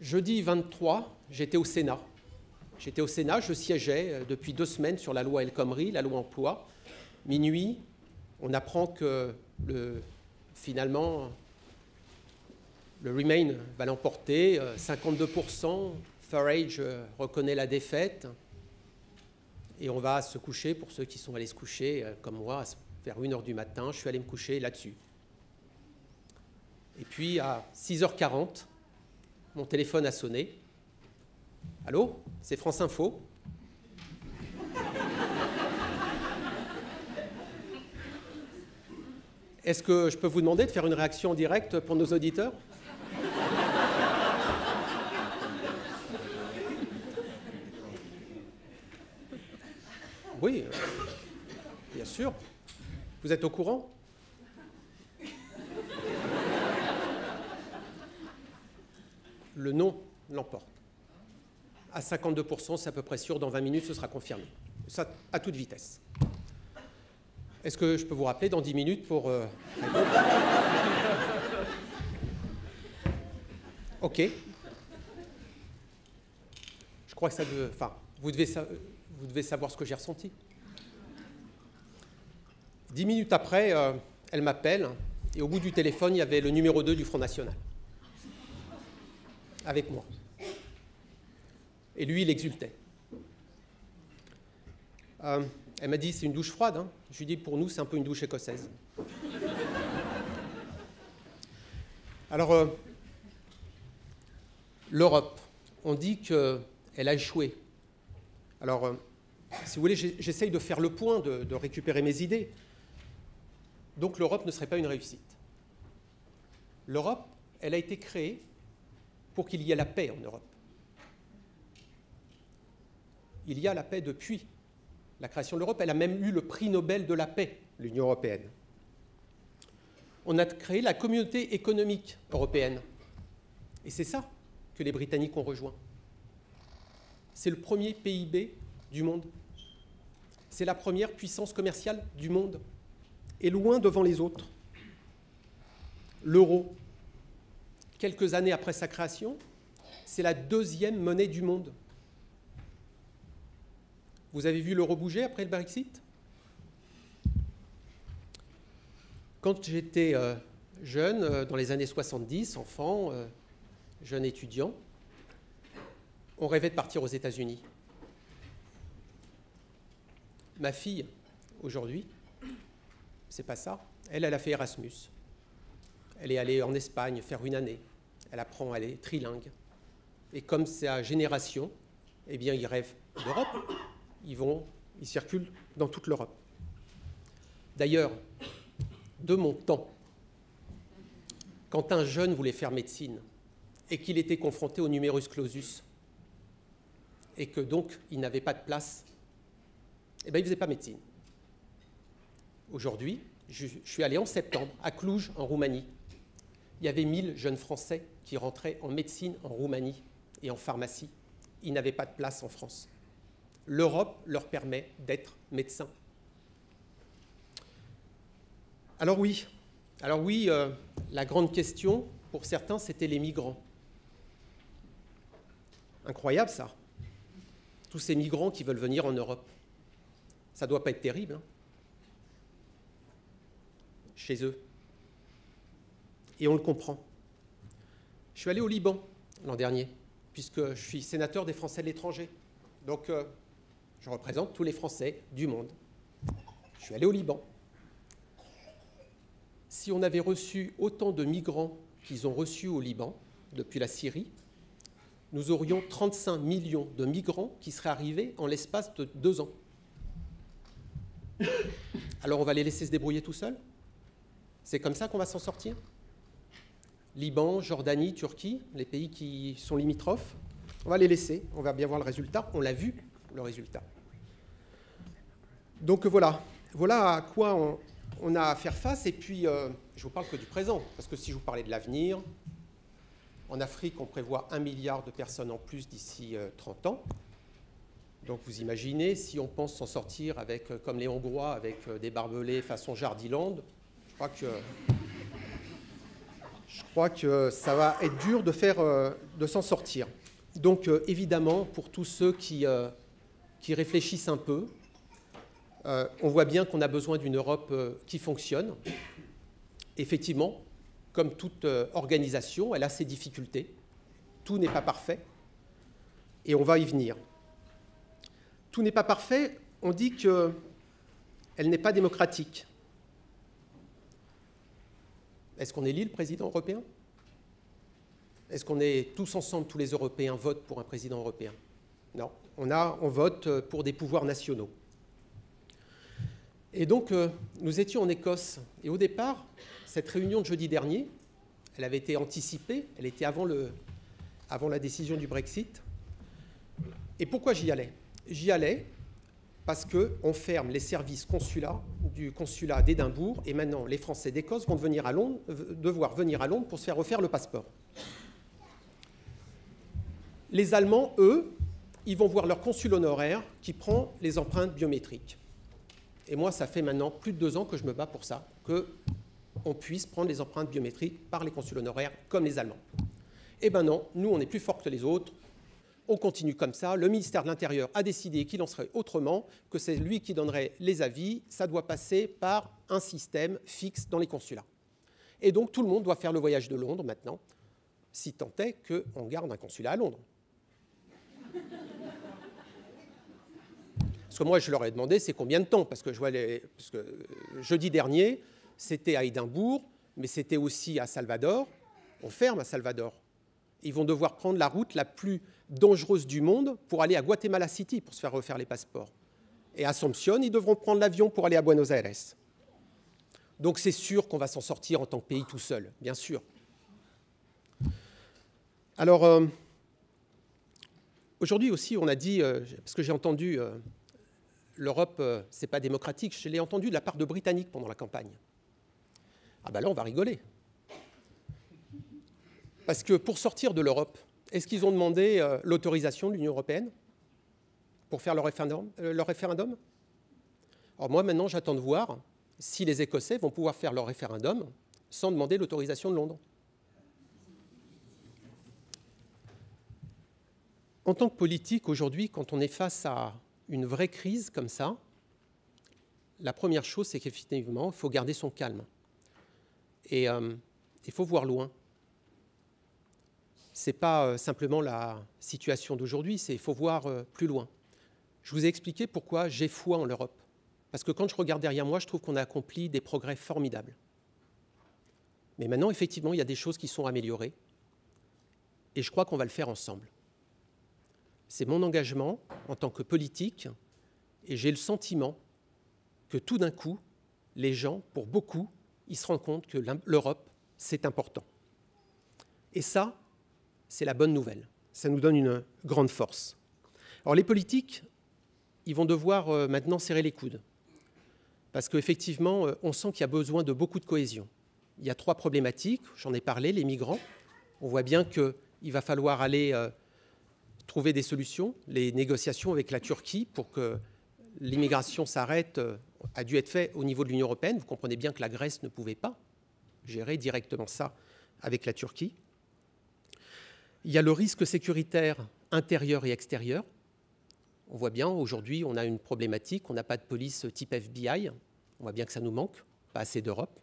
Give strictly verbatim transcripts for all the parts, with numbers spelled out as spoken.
Jeudi vingt-trois, j'étais au Sénat. J'étais au Sénat, je siégeais depuis deux semaines sur la loi El Khomri, la loi emploi. Minuit, on apprend que le, finalement, le Remain va l'emporter, cinquante-deux pour cent, Farage reconnaît la défaite, et on va se coucher, pour ceux qui sont allés se coucher, comme moi, vers une heure du matin, je suis allé me coucher là-dessus. Et puis, à six heures quarante, mon téléphone a sonné. Allô, c'est France Info. Est-ce que je peux vous demander de faire une réaction en direct pour nos auditeurs? Oui, bien sûr. Vous êtes au courant? Le non l'emporte. À cinquante-deux pour cent, c'est à peu près sûr, dans vingt minutes, ce sera confirmé. Ça, à toute vitesse. Est-ce que je peux vous rappeler dans dix minutes pour... Euh... Ok. Je crois que ça... De... Enfin, vous devez, sa... vous devez savoir ce que j'ai ressenti. Dix minutes après, euh, elle m'appelle, et au bout du téléphone, il y avait le numéro deux du Front National. Avec moi. Et lui, il exultait. Euh, elle m'a dit, c'est une douche froide. Hein. Je lui ai dit, pour nous, c'est un peu une douche écossaise. Alors, euh, l'Europe, on dit qu'elle a échoué. Alors, euh, si vous voulez, j'essaye de faire le point, de, de récupérer mes idées. Donc, l'Europe ne serait pas une réussite. L'Europe, elle a été créée pour qu'il y ait la paix en Europe. Il y a la paix depuis la création de l'Europe. Elle a même eu le prix Nobel de la paix, l'Union européenne. On a créé la communauté économique européenne. Et c'est ça que les Britanniques ont rejoint. C'est le premier P I B du monde. C'est la première puissance commerciale du monde. Et loin devant les autres. L'euro, quelques années après sa création, c'est la deuxième monnaie du monde. Vous avez vu l'euro bouger après le Brexit? Quand j'étais euh, jeune, euh, dans les années soixante-dix, enfant, euh, jeune étudiant, on rêvait de partir aux États-Unis. Ma fille, aujourd'hui, c'est pas ça. Elle, elle a fait Erasmus. Elle est allée en Espagne faire une année. Elle apprend, elle est trilingue. Et comme sa génération, eh bien, ils rêvent d'Europe. Ils vont, ils circulent dans toute l'Europe. D'ailleurs, de mon temps, quand un jeune voulait faire médecine et qu'il était confronté au numerus clausus et que donc il n'avait pas de place, eh bien, il ne faisait pas médecine. Aujourd'hui, je, je suis allé en septembre à Cluj, en Roumanie. Il y avait mille jeunes Français qui rentraient en médecine en Roumanie et en pharmacie. Ils n'avaient pas de place en France. L'Europe leur permet d'être médecins. Alors oui, alors oui euh, la grande question, pour certains, c'était les migrants. Incroyable, ça. Tous ces migrants qui veulent venir en Europe. Ça ne doit pas être terrible, hein, chez eux. Et on le comprend. Je suis allé au Liban l'an dernier, puisque je suis sénateur des Français de l'étranger. Donc, euh, je représente tous les Français du monde. Je suis allé au Liban. Si on avait reçu autant de migrants qu'ils ont reçus au Liban, depuis la Syrie, nous aurions trente-cinq millions de migrants qui seraient arrivés en l'espace de deux ans. Alors, on va les laisser se débrouiller tout seuls? C'est comme ça qu'on va s'en sortir? Liban, Jordanie, Turquie, les pays qui sont limitrophes, on va les laisser, on va bien voir le résultat, on l'a vu, le résultat. Donc voilà, voilà à quoi on, on a à faire face, et puis euh, je ne vous parle que du présent, parce que si je vous parlais de l'avenir, en Afrique, on prévoit un milliard de personnes en plus d'ici euh, trente ans. Donc vous imaginez, si on pense s'en sortir avec, euh, comme les Hongrois, avec euh, des barbelés façon Jardiland, je crois que... je crois que ça va être dur de, faire, euh, de s'en sortir. Donc, euh, évidemment, pour tous ceux qui, euh, qui réfléchissent un peu, euh, on voit bien qu'on a besoin d'une Europe euh, qui fonctionne. Effectivement, comme toute euh, organisation, elle a ses difficultés. Tout n'est pas parfait. Et on va y venir. Tout n'est pas parfait, on dit qu'elle n'est pas démocratique. Est-ce qu'on élit le président européen? Est-ce qu'on est tous ensemble, tous les Européens votent pour un président européen? Non, on, a, on vote pour des pouvoirs nationaux. Et donc, euh, nous étions en Écosse. Et au départ, cette réunion de jeudi dernier, elle avait été anticipée, elle était avant, le, avant la décision du Brexit. Et pourquoi j'y allais? J'y allais parce qu'on ferme les services consulats du consulat d'Édimbourg et maintenant les Français d'Écosse vont devenir à Londres, devoir venir à Londres pour se faire refaire le passeport. Les Allemands, eux, ils vont voir leur consul honoraire qui prend les empreintes biométriques. Et moi, ça fait maintenant plus de deux ans que je me bats pour ça, qu'on puisse prendre les empreintes biométriques par les consuls honoraires comme les Allemands. Eh bien non, nous, on est plus forts que les autres. On continue comme ça. Le ministère de l'Intérieur a décidé qu'il en serait autrement, que c'est lui qui donnerait les avis. Ça doit passer par un système fixe dans les consulats. Et donc, tout le monde doit faire le voyage de Londres maintenant, si tant est qu'on garde un consulat à Londres. Parce que moi, je leur ai demandé, c'est combien de temps? Parce que, je vois les, parce que jeudi dernier, c'était à Édimbourg, mais c'était aussi à Salvador. On ferme à Salvador. Ils vont devoir prendre la route la plus dangereuse du monde pour aller à Guatemala City pour se faire refaire les passeports. Et à Asunción, ils devront prendre l'avion pour aller à Buenos Aires. Donc c'est sûr qu'on va s'en sortir en tant que pays tout seul, bien sûr. Alors, euh, aujourd'hui aussi, on a dit, euh, parce que j'ai entendu, euh, l'Europe, euh, c'est pas démocratique, je l'ai entendu de la part de Britanniques pendant la campagne. Ah ben là, on va rigoler. Parce que pour sortir de l'Europe, est-ce qu'ils ont demandé euh, l'autorisation de l'Union européenne pour faire leur référendum, euh, leur référendum? Alors moi, maintenant, j'attends de voir si les Écossais vont pouvoir faire leur référendum sans demander l'autorisation de Londres. En tant que politique, aujourd'hui, quand on est face à une vraie crise comme ça, la première chose, c'est qu'effectivement, il faut garder son calme. Et euh, il faut voir loin. Ce n'est pas simplement la situation d'aujourd'hui, c'est qu'il faut voir plus loin. Je vous ai expliqué pourquoi j'ai foi en l'Europe. Parce que quand je regarde derrière moi, je trouve qu'on a accompli des progrès formidables. Mais maintenant, effectivement, il y a des choses qui sont améliorées. Et je crois qu'on va le faire ensemble. C'est mon engagement en tant que politique. Et j'ai le sentiment que tout d'un coup, les gens, pour beaucoup, ils se rendent compte que l'Europe, c'est important. Et ça, c'est la bonne nouvelle. Ça nous donne une grande force. Alors les politiques, ils vont devoir euh, maintenant serrer les coudes. Parce qu'effectivement, euh, on sent qu'il y a besoin de beaucoup de cohésion. Il y a trois problématiques, j'en ai parlé, les migrants. On voit bien qu'il va falloir aller euh, trouver des solutions. Les négociations avec la Turquie pour que l'immigration s'arrête euh, a dû être fait au niveau de l'Union européenne. Vous comprenez bien que la Grèce ne pouvait pas gérer directement ça avec la Turquie. Il y a le risque sécuritaire intérieur et extérieur. On voit bien, aujourd'hui, on a une problématique, on n'a pas de police type F B I. On voit bien que ça nous manque, pas assez d'Europe.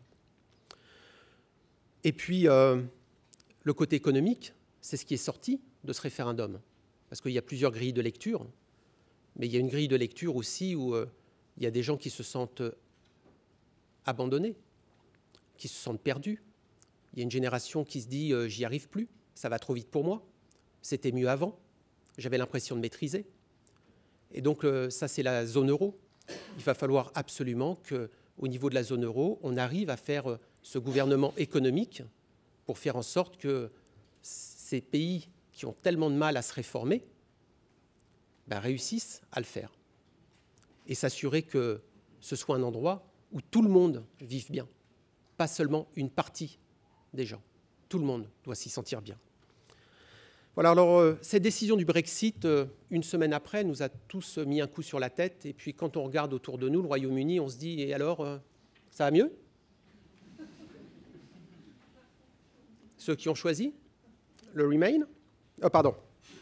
Et puis, euh, le côté économique, c'est ce qui est sorti de ce référendum. Parce qu'il y a plusieurs grilles de lecture, mais il y a une grille de lecture aussi où euh, il y a des gens qui se sentent abandonnés, qui se sentent perdus. Il y a une génération qui se dit euh, « j'y arrive plus ». Ça va trop vite pour moi, c'était mieux avant, j'avais l'impression de maîtriser. Et donc euh, ça, c'est la zone euro. Il va falloir absolument qu'au niveau de la zone euro, on arrive à faire euh, ce gouvernement économique pour faire en sorte que ces pays qui ont tellement de mal à se réformer ben, réussissent à le faire. Et s'assurer que ce soit un endroit où tout le monde vive bien, pas seulement une partie des gens. Tout le monde doit s'y sentir bien. Voilà, alors euh, cette décision du Brexit, euh, une semaine après, nous a tous mis un coup sur la tête. Et puis quand on regarde autour de nous, le Royaume-Uni, on se dit, et alors, euh, ça va mieux? Ceux qui ont choisi le Remain. Oh, pardon.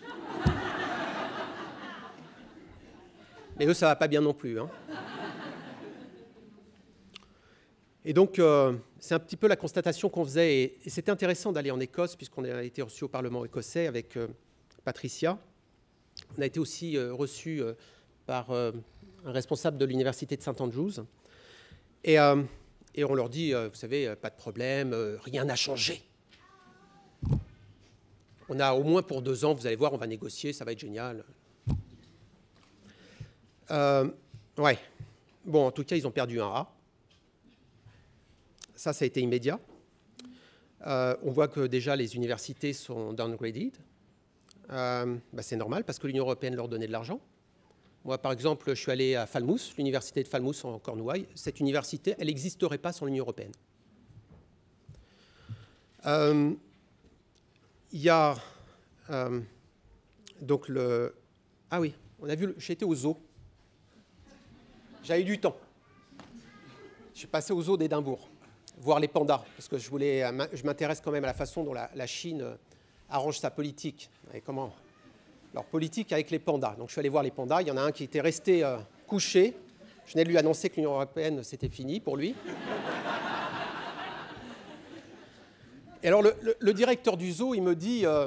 Mais eux, ça ne va pas bien non plus. Hein. Et donc, euh, c'est un petit peu la constatation qu'on faisait. Et, et c'était intéressant d'aller en Écosse, puisqu'on a été reçu au Parlement écossais avec euh, Patricia. On a été aussi euh, reçu euh, par euh, un responsable de l'université de Saint Andrews. Et, euh, et on leur dit, euh, vous savez, euh, pas de problème, euh, rien n'a changé. On a au moins pour deux ans, vous allez voir, on va négocier, ça va être génial. Euh, ouais. Bon, en tout cas, ils ont perdu un A. Ça, ça a été immédiat. Euh, on voit que déjà les universités sont downgraded. Euh, bah, c'est normal parce que l'Union européenne leur donnait de l'argent. Moi, par exemple, je suis allé à Falmouth, l'université de Falmouth en Cornouailles. Cette université, elle n'existerait pas sans l'Union européenne. Euh, il y a euh, donc le... Ah oui, on a vu, j'étais au zoo. J'avais eu du temps. Je suis passé au zoo d'Édimbourg, voir les pandas, parce que je, voulais, je m'intéresse quand même à la façon dont la, la Chine arrange sa politique. Et comment leur politique avec les pandas. Donc je suis allé voir les pandas. Il y en a un qui était resté euh, couché. Je venais de lui annoncer que l'Union européenne, c'était fini pour lui. Et alors le, le, le directeur du zoo, il me dit... Euh,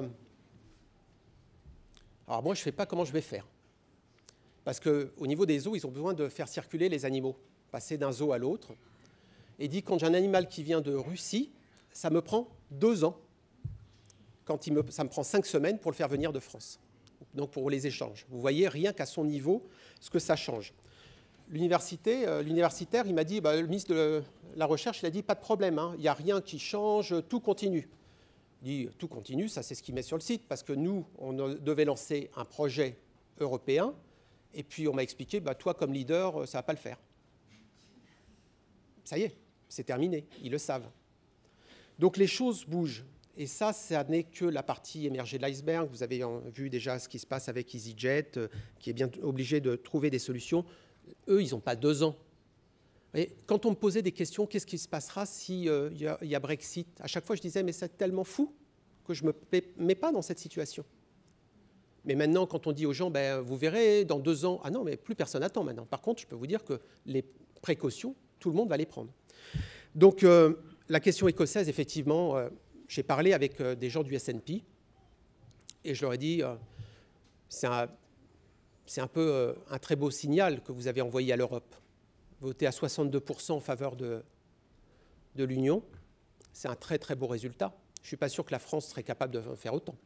alors moi, je ne sais pas comment je vais faire. Parce qu'au niveau des zoos, ils ont besoin de faire circuler les animaux, passer d'un zoo à l'autre. Et il dit, quand j'ai un animal qui vient de Russie, ça me prend deux ans. Quand il me, ça me prend cinq semaines pour le faire venir de France. Donc pour les échanges. Vous voyez, rien qu'à son niveau, ce que ça change. L'université, euh, l'universitaire, il m'a dit, bah, le ministre de la Recherche, il a dit, pas de problème, hein, il n'y a rien qui change, tout continue. Il dit, tout continue, ça c'est ce qu'il met sur le site, parce que nous, on devait lancer un projet européen, et puis on m'a expliqué, bah, toi comme leader, ça ne va pas le faire. Ça y est, c'est terminé, ils le savent. Donc les choses bougent. Et ça, ça n'est que la partie émergée de l'iceberg. Vous avez vu déjà ce qui se passe avec EasyJet, euh, qui est bien obligé de trouver des solutions. Eux, ils n'ont pas deux ans. Et quand on me posait des questions, qu'est-ce qui se passera s'il euh, y, y a Brexit? À chaque fois, je disais, mais c'est tellement fou que je ne me mets pas dans cette situation. Mais maintenant, quand on dit aux gens, ben, vous verrez, dans deux ans, ah non, mais plus personne n'attend maintenant. Par contre, je peux vous dire que les précautions, tout le monde va les prendre. Donc, euh, la question écossaise, effectivement... Euh, j'ai parlé avec euh, des gens du S and P et je leur ai dit, euh, c'est un, c'est un peu euh, un très beau signal que vous avez envoyé à l'Europe. Voter à soixante-deux pour cent en faveur de, de l'Union, c'est un très très beau résultat. Je ne suis pas sûr que la France serait capable de faire autant.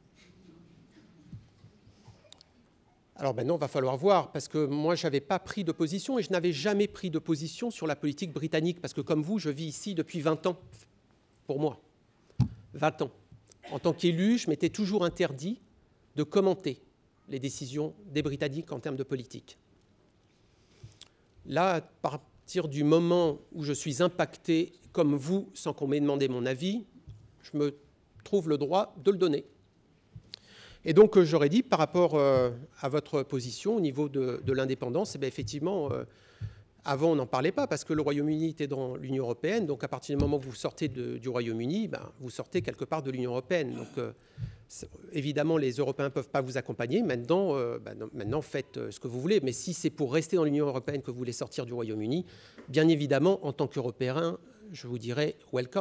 Alors maintenant, il va falloir voir, parce que moi, je n'avais pas pris de position et je n'avais jamais pris de position sur la politique britannique, parce que comme vous, je vis ici depuis vingt ans, pour moi. vingt ans. En tant qu'élu, je m'étais toujours interdit de commenter les décisions des Britanniques en termes de politique. Là, à partir du moment où je suis impacté, comme vous, sans qu'on m'ait demandé mon avis, je me trouve le droit de le donner. Et donc, j'aurais dit, par rapport euh, à votre position au niveau de, de l'indépendance, eh bien, effectivement, euh, avant, on n'en parlait pas parce que le Royaume-Uni était dans l'Union européenne. Donc, à partir du moment où vous sortez de, du Royaume-Uni, ben, vous sortez quelque part de l'Union européenne. Donc, euh, évidemment, les Européens ne peuvent pas vous accompagner. Maintenant, euh, ben, maintenant, faites ce que vous voulez. Mais si c'est pour rester dans l'Union européenne que vous voulez sortir du Royaume-Uni, bien évidemment, en tant qu'Européen, je vous dirais « welcome ».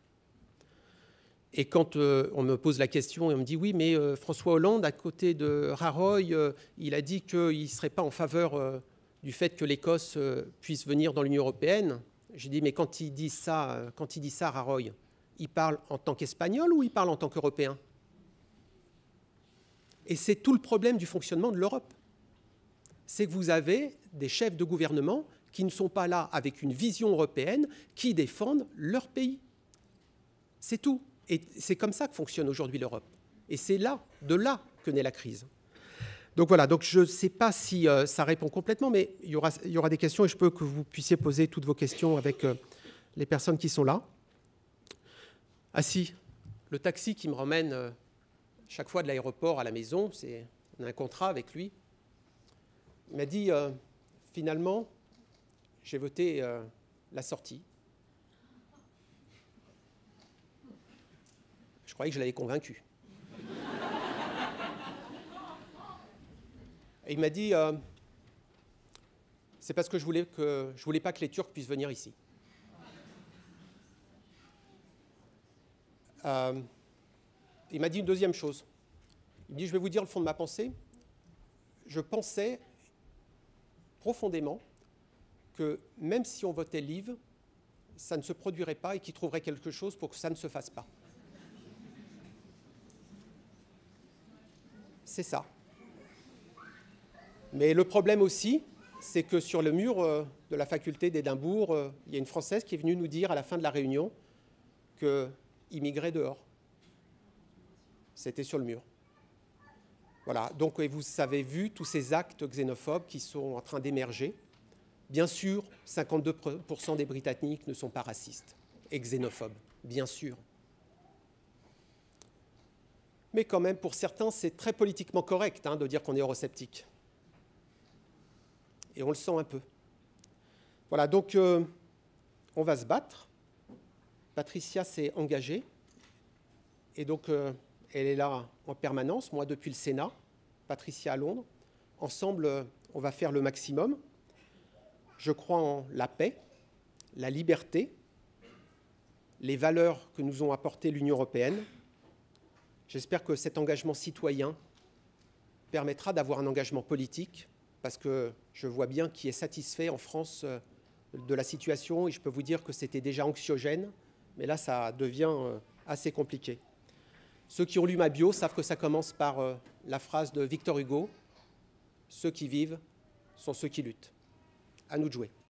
Et quand euh, on me pose la question et on me dit « oui, mais euh, François Hollande, à côté de Rajoy, euh, il a dit qu'il ne serait pas en faveur… Euh, du fait que l'Écosse puisse venir dans l'Union européenne. » J'ai dit, mais quand il dit ça, quand il dit ça, Rajoy, il parle en tant qu'Espagnol ou il parle en tant qu'Européen? Et c'est tout le problème du fonctionnement de l'Europe. C'est que vous avez des chefs de gouvernement qui ne sont pas là avec une vision européenne, qui défendent leur pays. C'est tout. Et c'est comme ça que fonctionne aujourd'hui l'Europe. Et c'est là, de là que naît la crise. Donc voilà, donc je ne sais pas si euh, ça répond complètement, mais il y aura, il y aura des questions et je peux que vous puissiez poser toutes vos questions avec euh, les personnes qui sont là. Ah si, le taxi qui me ramène euh, chaque fois de l'aéroport à la maison, c'est, on a un contrat avec lui. Il m'a dit, euh, finalement, j'ai voté euh, la sortie. croyais que je l'avais convaincu. Et il m'a dit, euh, c'est parce que je voulais que je voulais pas que les Turcs puissent venir ici. Euh, il m'a dit une deuxième chose. Il me dit, je vais vous dire le fond de ma pensée. Je pensais profondément que même si on votait Leave, ça ne se produirait pas et qu'il trouverait quelque chose pour que ça ne se fasse pas. C'est ça. Mais le problème aussi, c'est que sur le mur de la faculté d'Édimbourg, il y a une Française qui est venue nous dire à la fin de la réunion qu'immigrer dehors. C'était sur le mur. Voilà, donc vous avez vu tous ces actes xénophobes qui sont en train d'émerger. Bien sûr, cinquante-deux pour cent des Britanniques ne sont pas racistes et xénophobes, bien sûr. Mais quand même, pour certains, c'est très politiquement correct hein, de dire qu'on est eurosceptique. Et on le sent un peu. Voilà, donc euh, on va se battre. Patricia s'est engagée. Et donc, euh, elle est là en permanence, moi depuis le Sénat, Patricia à Londres. Ensemble, euh, on va faire le maximum. Je crois en la paix, la liberté, les valeurs que nous ont apportées l'Union européenne. J'espère que cet engagement citoyen permettra d'avoir un engagement politique, parce que je vois bien qui est satisfait en France de la situation, et je peux vous dire que c'était déjà anxiogène, mais là, ça devient assez compliqué. Ceux qui ont lu ma bio savent que ça commence par la phrase de Victor Hugo, « Ceux qui vivent sont ceux qui luttent ». À nous de jouer.